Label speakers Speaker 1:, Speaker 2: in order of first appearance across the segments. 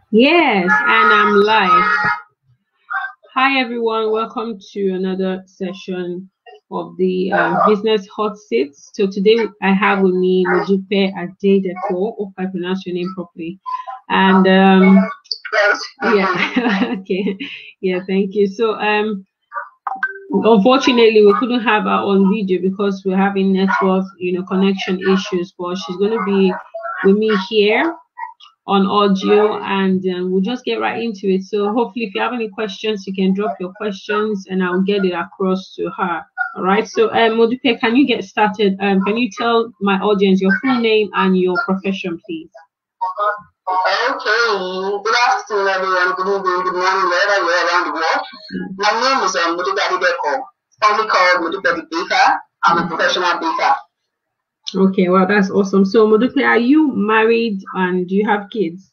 Speaker 1: Yes, and I'm live. Hi, everyone. Welcome to another session of the Business Hot Seats. So today I have with me Modupe Adedepo. Hope I pronounced your name properly. And yeah, okay, yeah, thank you. So unfortunately, we couldn't have her on video because we're having network, connection issues. But she's going to be with me here on audio, and we'll just get right into it. So hopefully if you have any questions, you can drop your questions and I'll get it across to her. All right, so Modupe, can you get started? Can you tell my audience your full name and your profession, please?
Speaker 2: Okay, good afternoon everyone, good evening, good morning, wherever you are around the world. My name is Modupe Adedepo, formerly called Modupe the Baker. I'm a professional baker.
Speaker 1: Okay, well, that's awesome. So Modupe, are you married and do you have kids?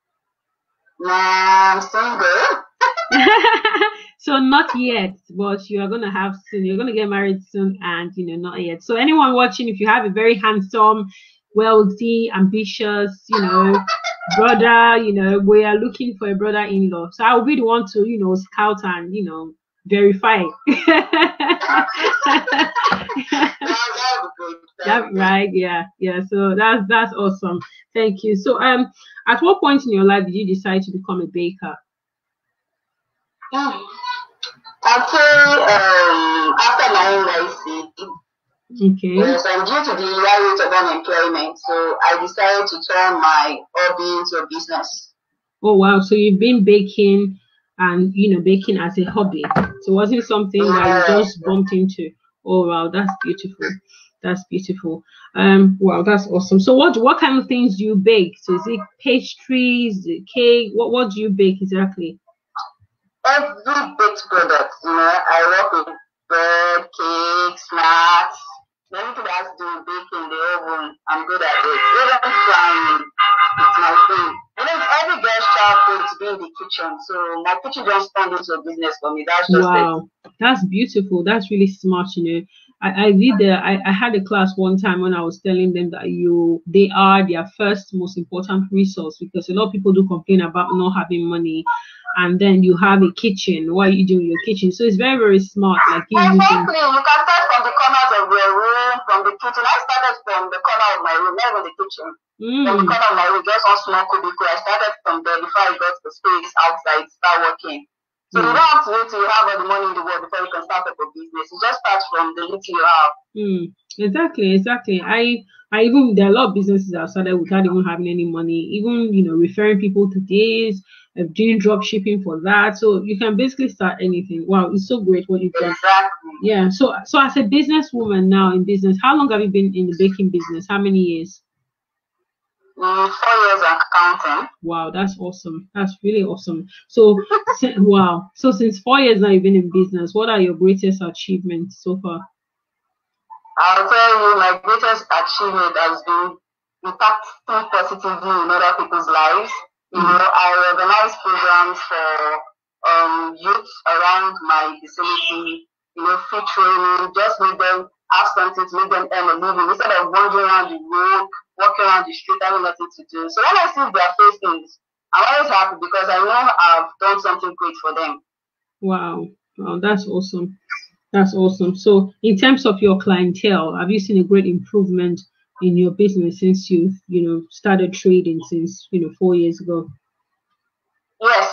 Speaker 2: I'm single.
Speaker 1: So not yet, but you are going to have soon. You're going to get married soon and, not yet. So anyone watching, if you have a very handsome, wealthy, ambitious, brother, we are looking for a brother-in-law. So I'll be the one to, scout and, verify. That's right. Yeah. So that's awesome. Thank you. So at what point in your life did you decide to become a baker?
Speaker 2: Actually, after my NYC,
Speaker 1: okay.
Speaker 2: So due to the high rate of unemployment, so I decided to turn my hobby into a business.
Speaker 1: Oh wow! So you've been baking, and baking as a hobby. So wasn't something that you just bumped into? Oh wow, that's beautiful. That's beautiful. Wow, that's awesome. So what kind of things do you bake? So is it pastries, cake? What do you bake exactly?
Speaker 2: Every baked product, I work with bread, cake, snacks. Anything that has to do with baking in the oven, I'm good at it. Even frying, it's my thing. Every girl's childhood to be in the kitchen, so my kitchen just turned into a business for me. That's just
Speaker 1: wow. That's beautiful. That's really smart. I had a class one time when I was telling them that they are their first most important resource, because a lot of people do complain about not having money, and then you have a kitchen. What are you doing in your kitchen? So it's very, very smart. Like
Speaker 2: exactly. You can start from the corners of your room, from the kitchen. I started from the corner of my room, not even the kitchen. From the corner of my room, just one small cubicle. I started from there before I got the space outside, start working. So you don't have to wait till you have all the money in the world before you can start up a business. You just start from the little you have.
Speaker 1: Exactly. I even, there are a lot of businesses that started without even having any money, even referring people to this, doing drop shipping for that. So you can basically start anything. Wow, it's so great what you've done.
Speaker 2: Exactly.
Speaker 1: Yeah. So as a businesswoman now in business, how long have you been in the baking business? How many years?
Speaker 2: 4 years and counting.
Speaker 1: Wow, that's awesome. That's really awesome. So wow. So since 4 years now you've been in business, what are your greatest achievements so far?
Speaker 2: I'll tell you, my greatest achievement has been impacting positively in other people's lives. I organize programs for youth around my vicinity, free training, just make them have something to make them earn a living instead of wandering around the road, walking around the street, having nothing to do. So when I see their faces, I'm always happy because I know I've done something great for them.
Speaker 1: Wow, that's awesome. That's awesome. So in terms of your clientele, have you seen a great improvement in your business since you've, started trading since, 4 years ago?
Speaker 2: Yes,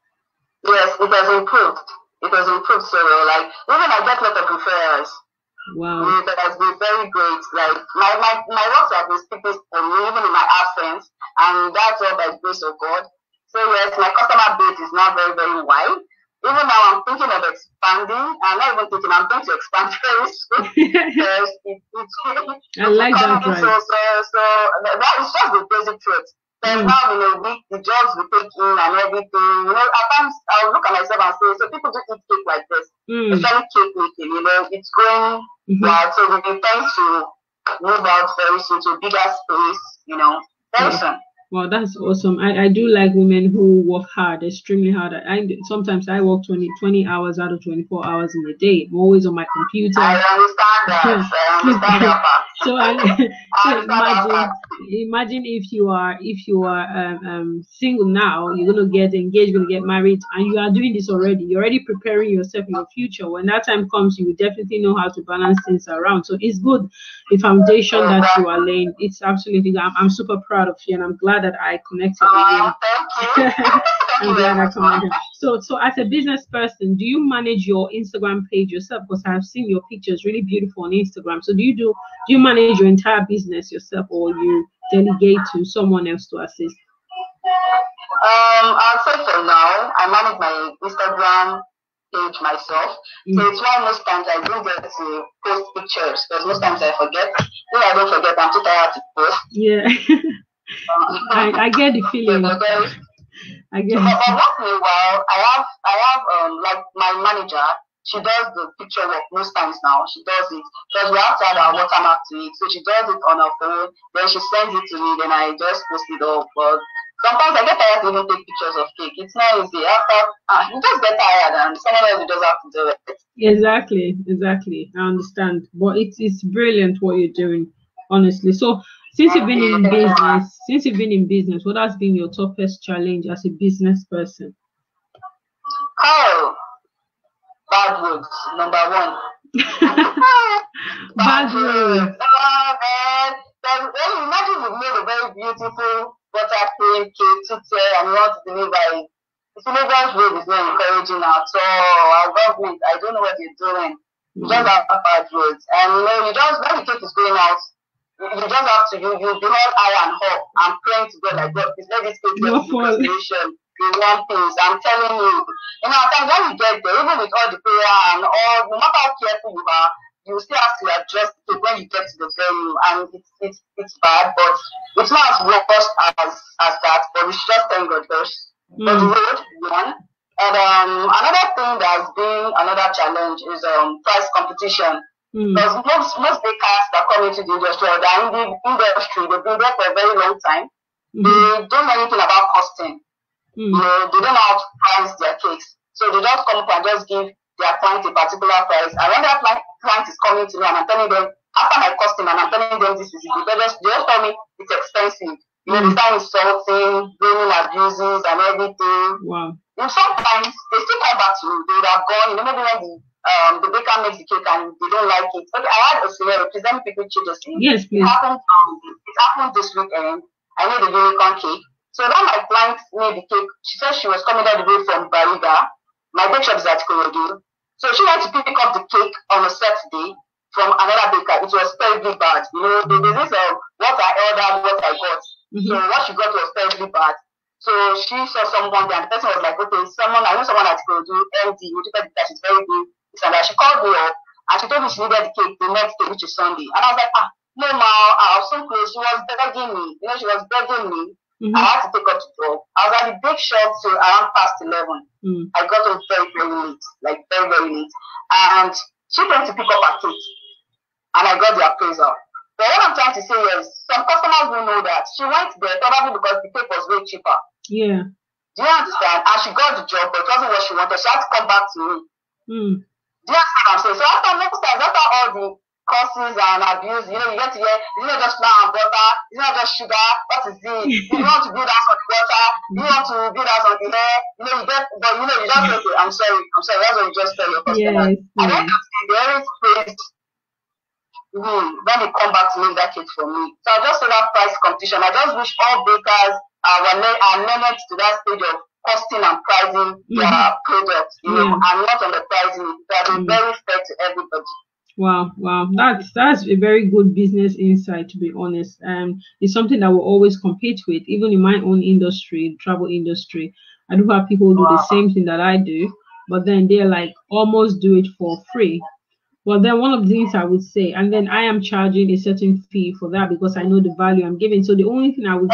Speaker 2: it has improved. It has improved so well. Like, even I get a lot of referrals.
Speaker 1: Wow.
Speaker 2: That has been very great. Like, my works have been speaking for me, even in my absence, and that's all by the grace of God. So yes, my customer base is now very, very wide. Even now, I'm thinking of expanding. I'm not even thinking, I'm going to expand very soon.
Speaker 1: I like that.
Speaker 2: Right. So that is just the basic truth. Then now in a week, the jobs we take in and everything. At times I'll look at myself and say, so people do eat cake like this. Especially cake making, it's going well. So we intend to move out very soon to a bigger space, very soon.
Speaker 1: Well, that's awesome. I do like women who work hard, extremely hard. Sometimes I work 20 hours out of 24 hours in a day. I'm always on my computer.
Speaker 2: I understand that.
Speaker 1: So imagine imagine if you are single now, you're gonna get engaged, gonna get married, and you are doing this already. You're already preparing yourself in your future. When that time comes, you will definitely know how to balance things around. So it's good, the foundation that you are laying. It's absolutely. I'm super proud of you, and I'm glad that I connected with you. I'm glad I connected. So as a business person, do you manage your Instagram page yourself? Because I've seen your pictures, really beautiful on Instagram. So do you manage your entire business yourself, or you delegate to someone else to assist?
Speaker 2: I'll say for now, I manage my Instagram page myself. So it's why most times I don't get to post pictures, because most times I forget. If I don't forget, I'm too tired to post.
Speaker 1: Yeah. I get the feeling. I get.
Speaker 2: But once in a while, I have like my manager. She does the picture work most times now. She does it because we have to add our watermark to it. So she does it on her phone. Then she sends it to me. Then I just post it up. But sometimes I get tired to even take pictures of cake. It's not easy. After you just get tired, and someone else just have to do it.
Speaker 1: Exactly. I understand. But it's brilliant what you're doing, honestly. So since you've been in business, what has been your toughest challenge as a business person?
Speaker 2: Oh, bad roads, number one.
Speaker 1: Bad roads.
Speaker 2: Oh man, when you imagine you've made a very beautiful butter cream cake to tear and you want to deliver it. The Lagos road is not encouraging at all. Our government, I don't know what they're doing. You just have bad roads, and you just when the cake is going out, you just have to you be all eye and hope and praying to God like God, please let this cake get to restoration. In one piece, I'm telling you. At times when you get there, even with all the prayer and all, no matter how careful you are, you still have to address it when you get to the venue, and it's bad, but it's not as robust as that. But we should just thank God first. But the road, one. And another thing that has been another challenge is price competition. Because most bakers that come into the industry or that in the industry, they've been there for a very long time. They don't know anything about costing. They don't know how to price their cakes. So they just come up and just give their client a particular price. And when that client is coming to me and I'm telling them, after my costing and I'm telling them this is it, they just tell me it's expensive. They start insulting, blaming abuses and everything.
Speaker 1: Wow.
Speaker 2: And sometimes they still come back to you. They would have gone, maybe when the baker makes the cake and they don't like it. Okay, I had a scenario, please let me quickly check the scene.
Speaker 1: Yes, please.
Speaker 2: It happened this weekend. I made a unicorn cake. So when my client made the cake, she said she was coming all the way from Bariga. My bake shop is at Ikorodu. So she went to pick up the cake on a Saturday from another baker. It was terribly bad. There's this what I ordered, what I got. So what she got was terribly bad. So she saw someone there, and the person was like, okay, I know someone at Ikorodu, MD, which is that she's very good. So that she called me up, and she told me she needed the cake the next day, which is Sunday. And I was like, no, ma, I was so close. She was begging me. She was begging me. I had to take her to job. I was at the bake shop till around past 11. I got home very, very late, like very, very late. And she went to pick up her cake, and I got the appraisal. But what I'm trying to say is, some customers will know that she went there probably because the cake was way cheaper.
Speaker 1: Yeah.
Speaker 2: Do you understand? And she got the job, but it wasn't what she wanted. She had to come back to me. Do you understand what I'm saying? So after all the courses and abuse, you get to hear, it's not just flour and butter, it's not just sugar, what is it? You want to build house on the water, you want to build house on the hair, you just say, okay, I'm sorry, that's what you just tell your customers. And then they always praise me when they come back to me that cake for me. So I just say that price competition. I just wish all bakers are learned to that stage of costing and pricing their products, and not on the pricing. That is very fair to everybody.
Speaker 1: Wow, that's a very good business insight, to be honest. It's something that we'll always compete with, even in my own industry, travel industry. I do have people who do the same thing that I do, but then they're like almost do it for free. But then one of the things I would say, and then I am charging a certain fee for that because I know the value I'm giving. So the only thing I would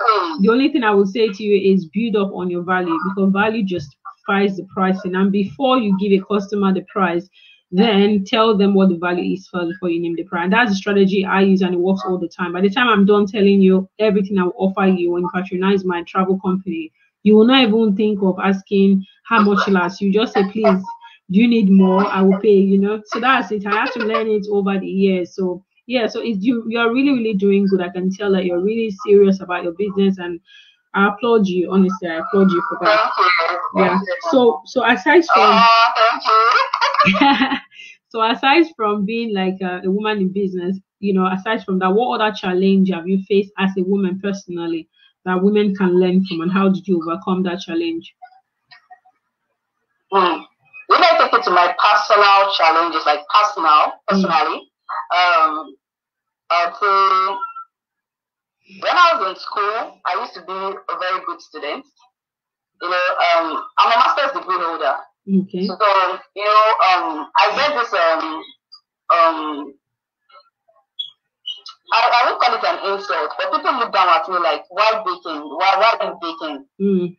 Speaker 1: say to you is build up on your value, because value justifies the pricing. And before you give a customer the price, then tell them what the value is first before you name the price. And that's the strategy I use, and it works all the time. By the time I'm done telling you everything I will offer you when you patronize my travel company, you will not even think of asking how much it lasts. You just say, please, do you need more? I will pay, So that's it. I have to learn it over the years. So Yeah, so you're really doing good. I can tell that you're really serious about your business, and I applaud you. Honestly, I applaud you for that.
Speaker 2: Thank you.
Speaker 1: So aside from
Speaker 2: thank you.
Speaker 1: so aside from being like a woman in business, aside from that, what other challenge have you faced as a woman personally that women can learn from, and how did you overcome that challenge?
Speaker 2: When I take it to my personal challenges, like personally, I'd say when I was in school, I used to be a very good student. I'm a master's degree holder.
Speaker 1: Okay.
Speaker 2: So, I get this, I won't call it an insult, but people look down at me like, why baking? Why are you baking?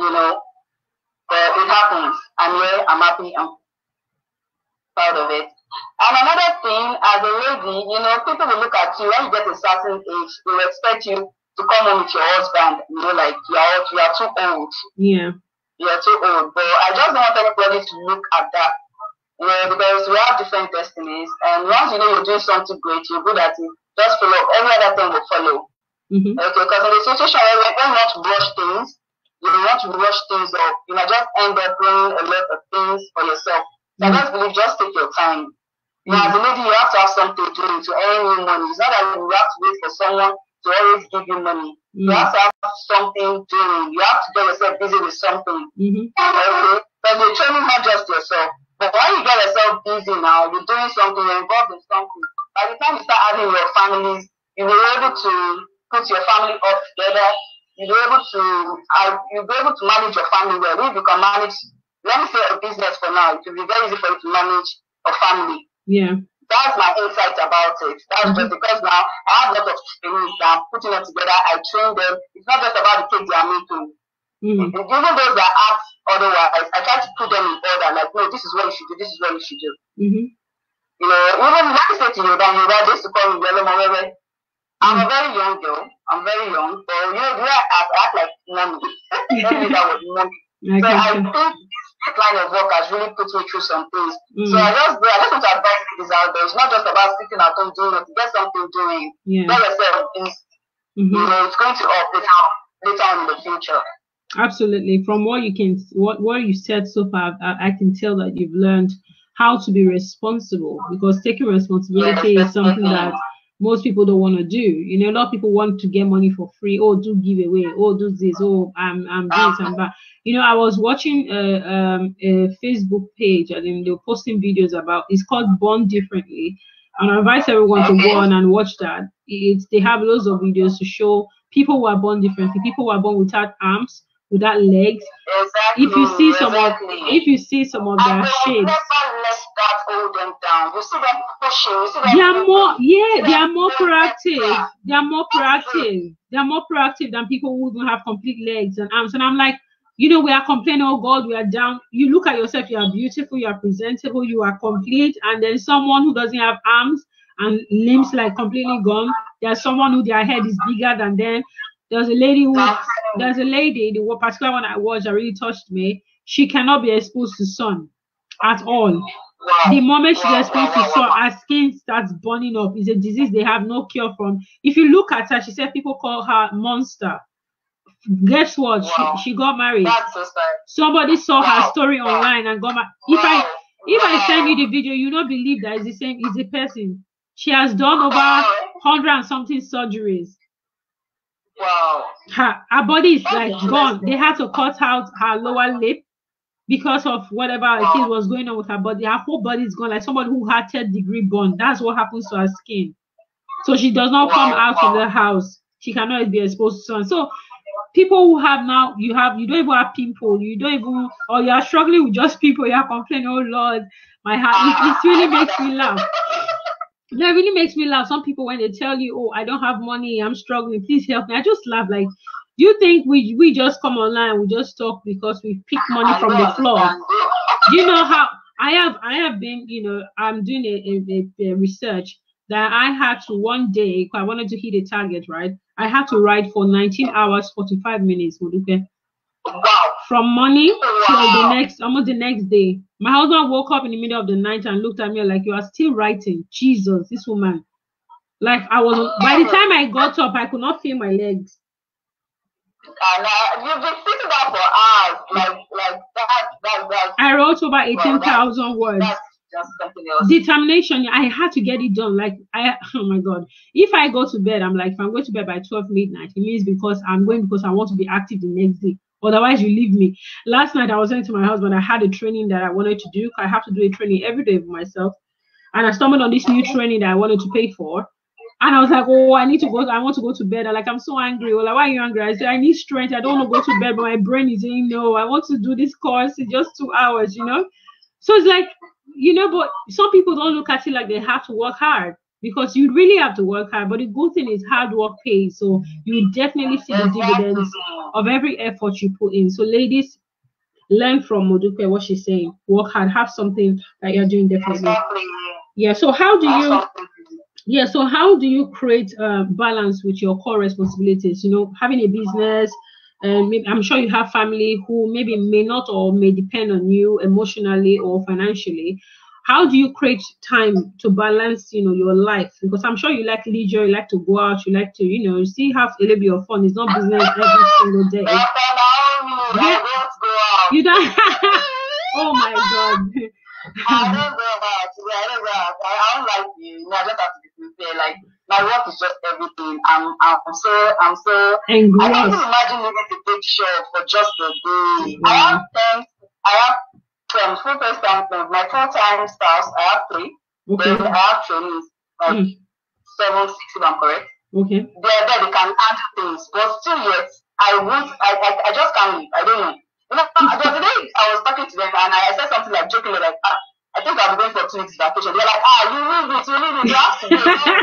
Speaker 2: But it happens. I'm here, I'm happy, I'm proud of it. And another thing, as a lady, people will look at you when you get a certain age, they will expect you to come home with your husband, like you are too old.
Speaker 1: Yeah.
Speaker 2: You're too old. But I just don't want anybody to look at that. Because we have different destinies, and once you're doing something great, you're good at it, just follow. Every other thing will follow.
Speaker 1: Mm-hmm.
Speaker 2: Okay, because in the situation where you want to rush things, you want to rush things up, you might just end up doing a lot of things for yourself. So I just believe, just take your time. As a lady, you have to have something doing to earn you money. It's not that you have to wait for someone to always give you money. You have to have something doing. You have to get yourself busy with something. Okay? Because you're training not just yourself. But when you get yourself busy now, you're doing something, you're involved in something. By the time you start having your families, you'll be able to put your family up together. You'll be able to manage your family well. If you can manage, let me say a business for now, it will be very easy for you to manage a family.
Speaker 1: Yeah.
Speaker 2: That's my insight about it. That's just because now I have a lot of trainees that I'm putting them together. I train them. It's not just about the cake they are making. Even those that act otherwise, I try to put them in order. Like, no, this is what you should do. This is what you should do. Even like I said to you, that they used to call me Yellow Mowewe. I'm a very young girl. I'm very young, but the way I act like mommy. That was mommy. So I think this line of work has really put me through some things. So I just want to advise this out there. It's not just about sitting at home doing it. Get something doing. Get yourself busy. It's going to up later on in the future.
Speaker 1: Absolutely. From what you said so far, I can tell that you've learned how to be responsible, because taking responsibility is something that most people don't want to do. A lot of people want to get money for free. Oh, do give away. Oh, do this. Oh, I'm this and that. I was watching a Facebook page, and they're posting videos about. It's called Born Differently, and I advise everyone to go on and watch that. They have loads of videos to show people who are born differently, people who are born without arms, without legs.
Speaker 2: Exactly.
Speaker 1: If you see some of their shapes,
Speaker 2: hold them down. You see them pushing.
Speaker 1: They are more proactive. They are more proactive. They are more proactive than people who don't have complete legs and arms. And I'm like, we are complaining, oh God, we are down. You look at yourself, you are beautiful, you are presentable, you are complete. And then someone who doesn't have arms and limbs like completely gone. There's someone who their head is bigger than them. There's a lady, the particular one I watched that really touched me. She cannot be exposed to sun at all. The moment she gets exposed to sun, her skin starts burning up. It's a disease they have no cure from. If you look at her, she said people call her monster. Guess what? She got married. Somebody saw her story online and got married. If I send you the video, you don't believe that it's the same. It's the person. She has done over 100 and something surgeries.
Speaker 2: Wow.
Speaker 1: Her body is like gone. They had to cut out her lower lip because of whatever it was going on with her body. Her whole body is gone, like somebody who had 3rd-degree burn. That's what happens to her skin. So she does not come out of the house. She cannot be exposed to sun. So people who have now, you don't even have pimple. You don't even, or you are struggling with just people. You are complaining, oh Lord, my heart. It really makes me laugh. That really makes me laugh. Some people, when they tell you, oh, I don't have money, I'm struggling, please help me. I just laugh. Like, do you think we just come online, we just talk because we pick money from the floor? Do you know how I have been, I'm doing a research that I had to one day, I wanted to hit a target, right? I had to write for 19 hours, 45 minutes. From morning till almost the next day. My husband woke up in the middle of the night and looked at me like, you are still writing. Jesus, this woman. Like I was, by the time I got up, I could not feel my legs.
Speaker 2: And you've been sitting down for hours, like that.
Speaker 1: I wrote over 18,000 words.
Speaker 2: That's just something else.
Speaker 1: Determination. I had to get it done. Like oh my God. If I go to bed, I'm like, if I'm going to bed by 12 midnight, it means because I'm going because I want to be active the next day. Otherwise, you leave me. Last night, I was saying to my husband, I had a training that I wanted to do. I have to do a training every day for myself. And I stumbled on this new training that I wanted to pay for. And I was like, oh, I need to go. I want to go to bed. I'm so angry. Well, like, why are you angry? I said, I need strength. I don't want to go to bed, but my brain is saying, no, I want to do this course in just 2 hours, you know? So it's like, you know, but some people don't look at it like they have to work hard, because you really have to work hard. But the good thing is hard work pays. So you definitely see the dividends of every effort you put in. So ladies, learn from Modupe what she's saying. Work hard. Have something that you're doing definitely. Yeah. So how do you... Yeah, so how do you create balance with your core responsibilities? You know, having a business, I'm sure you have family who maybe may not or may depend on you emotionally or financially. How do you create time to balance, you know, your life? Because I'm sure you like leisure, you like to go out, you like to, you know, see, have a little bit of fun. It's not business every single day.
Speaker 2: Yeah.
Speaker 1: You don't. Oh my God.
Speaker 2: I don't go out. I don't like you. I just have to be sincere. Like, my work is just everything. I'm so
Speaker 1: engrossed.
Speaker 2: I can't even imagine living the big show for just a day. I have full-time time. My full-time spouse, I have 3.
Speaker 1: Okay.
Speaker 2: Then I have trainees, like 7, 6 if I'm correct.
Speaker 1: Okay.
Speaker 2: They're there, they can handle things. But still yet, I just can't leave. I don't know. You know, the other day I was talking to them and I said something like jokingly like, I think I'll be going for 2 weeks vacation. They're like, you leave it, you have to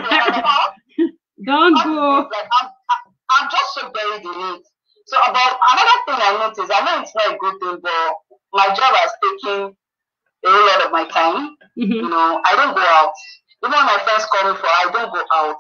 Speaker 2: go.
Speaker 1: Don't go.
Speaker 2: Like, I'm just so buried in it. So about another thing I noticed, I know it's not a good thing, but my job has taken a whole lot of my time. You know, I don't go out. Even when my friends call me for, I don't go out.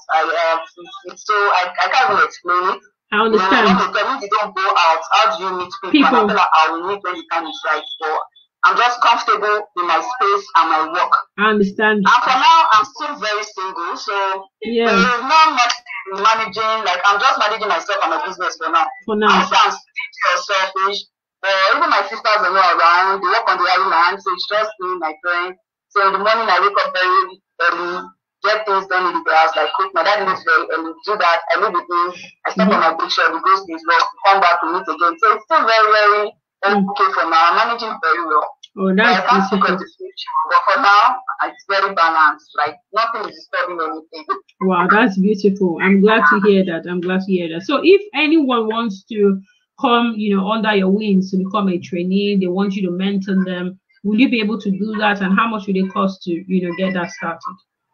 Speaker 2: I can't even explain it.
Speaker 1: I understand.
Speaker 2: When you don't go out, how do you meet people? And I feel like I will meet when the time is right. So I'm just comfortable in my space and my work.
Speaker 1: I understand.
Speaker 2: And for now, I'm still very single, so there is not much managing. Like, I'm just managing myself and my business for now. I'm stingy or selfish. Even my sisters are not around. They work on the island, so it's just me, my friend. So in the morning, I wake up very early. Get things done in the house, like cook. My dad lives very early, do that. I leave the things, I step on my big shop, we go to his work, come back, we meet again. So it's still very, very okay for now. I'm managing very well.
Speaker 1: Oh, that's
Speaker 2: I can't speak of the future, but for now, it's very balanced. Like, nothing is disturbing anything.
Speaker 1: Wow, that's beautiful. I'm glad to hear that. So if anyone wants to come, you know, under your wings to become a trainee, they want you to mentor them, will you be able to do that? And how much will it cost to, you know, get that started?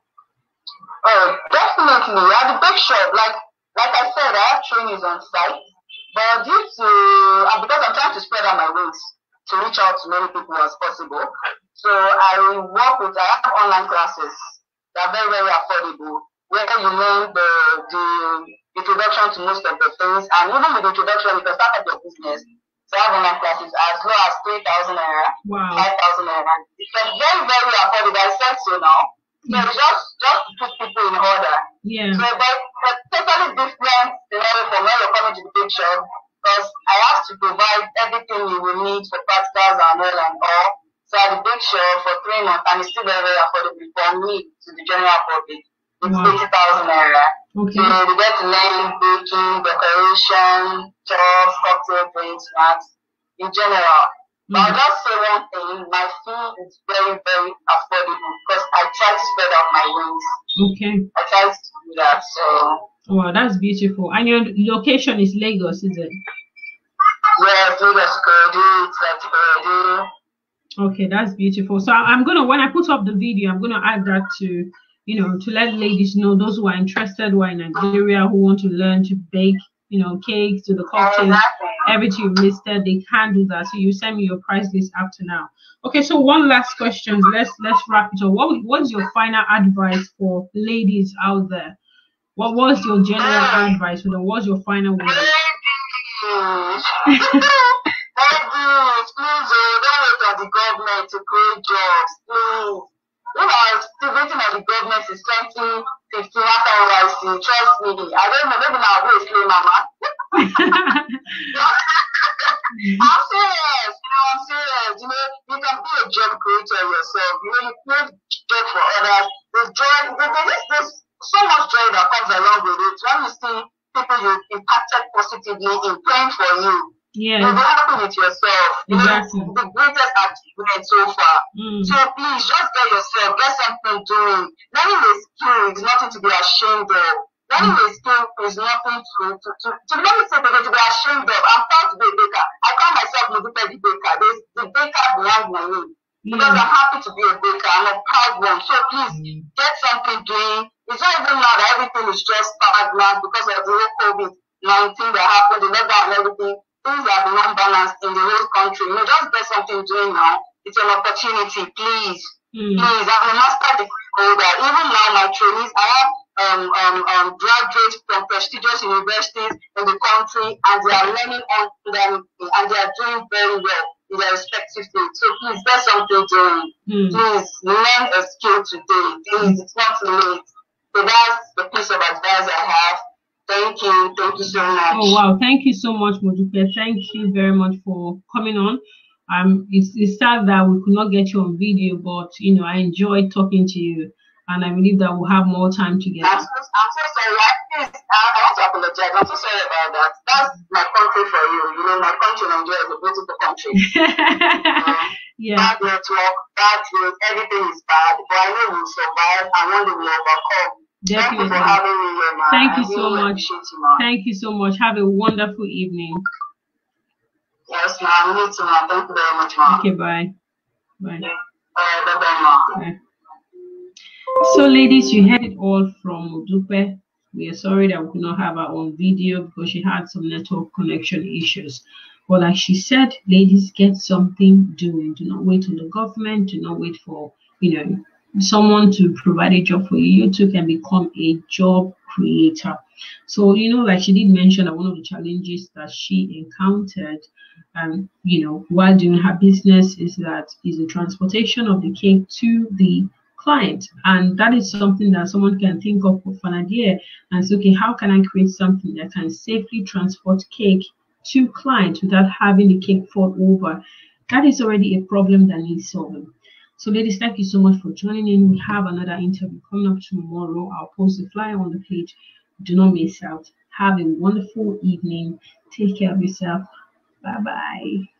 Speaker 2: Oh, definitely. At the big shop, like I said, I have trainings on site, but because I'm trying to spread out my wings to reach out to many people as possible, so I have online classes that are very, very affordable, where you learn the introduction to most of the things, and even with the introduction, you can start up your business. So I have online classes as low as 3,000 naira, 5,000 naira. It's very, very affordable. I said so now. So just to put people in order.
Speaker 1: Yeah.
Speaker 2: So but totally different scenario from when you're coming to the big shop, because I have to provide everything you will need for practicals and all. So at the big shop for 3 months, and it's still very, very affordable for me to the general public. It's 80,000 naira.
Speaker 1: Okay.
Speaker 2: So we get to learn baking, decoration, chops, cocktail drinks, snacks in general. But I'll just say one thing, my fee is very, very affordable because I try to spread out my wings.
Speaker 1: Okay.
Speaker 2: I try to do that, so.
Speaker 1: Wow, that's beautiful. And your location is Lagos, is it?
Speaker 2: Yes, Lagos, Ikorodu, it's Ikorodu.
Speaker 1: Okay, that's beautiful. So when I put up the video, I'm gonna add that to, you know, to let ladies know, those who are interested, who are in Nigeria, who want to learn to bake, you know, cakes, to the cocktails, everything you listed, they can do that. So you send me your price list after now. Okay, so one last question. Let's wrap it up. What's your final advice for ladies out there? What was your general advice for them? What's your final word?
Speaker 2: Please, don't wait on the government to create jobs. Please. If I was still waiting on the government since 2015 after KYC. Trust me. I don't know. Maybe now I'll be a slave mama. I'm serious. I'm serious. You can be a job creator yourself. You create job for others. There's joy. There's so much joy that comes along with it. When you see people you impacted positively in praying for you, you'll be happy with yourself.
Speaker 1: Exactly.
Speaker 2: The greatest achievement so far. So please just get yourself, get something doing. Learning a skill is nothing to be ashamed of. Learning a skill is nothing to let me say to be ashamed of. I'm proud to be a baker. I call myself Modupe the baker. There's the baker behind my name. Because I'm happy to be a baker. I'm a proud one. So please get something doing. It's not even now that everything is just stagnant because of the whole COVID-19 that happened, the lockdown and everything. Things have been unbalanced in the whole country. Just get something doing now. It's an opportunity, please. Please, I'm a master degree holder. Even now, my trainees, I have graduates from prestigious universities in the country, and they are learning on them, and they are doing very well in their respective fields. So please, get something doing. Please, learn a skill today. Please, it's not too late. So that's the piece of advice I have. Thank you so much.
Speaker 1: Oh wow, thank you so much, Modupe. Thank you very much for coming on. It's sad that we could not get you on video, but I enjoyed talking to you, and I believe that we'll have more time together.
Speaker 2: I'm so sorry. I want to apologize. I'm so sorry about that. That's my country for you. My country, Nigeria, is a beautiful country. Bad network, bad road, everything is bad, but I know we'll survive, and one day we'll overcome.
Speaker 1: Definitely.
Speaker 2: Thank you for having me here, man.
Speaker 1: Thank you so much. Thank you so much. Have a wonderful evening.
Speaker 2: Yes, ma'am. Me too, ma'am. Thank you very much, ma'am.
Speaker 1: Okay, bye. Bye.
Speaker 2: Bye-bye, ma'am.
Speaker 1: So, ladies, you heard it all from Modupe. We are sorry that we could not have her on video because she had some network connection issues. But like she said, ladies, get something doing. Do not wait on the government. Do not wait for, someone to provide a job for you. You too can become a job creator. So, like she did mention that one of the challenges that she encountered, while doing her business is the transportation of the cake to the client. And that is something that someone can think of for an idea and say, okay, how can I create something that can safely transport cake to clients without having the cake fall over? That is already a problem that needs solving. So, ladies, thank you so much for joining in. We have another interview coming up tomorrow. I'll post the flyer on the page. Do not miss out. Have a wonderful evening. Take care of yourself. Bye-bye.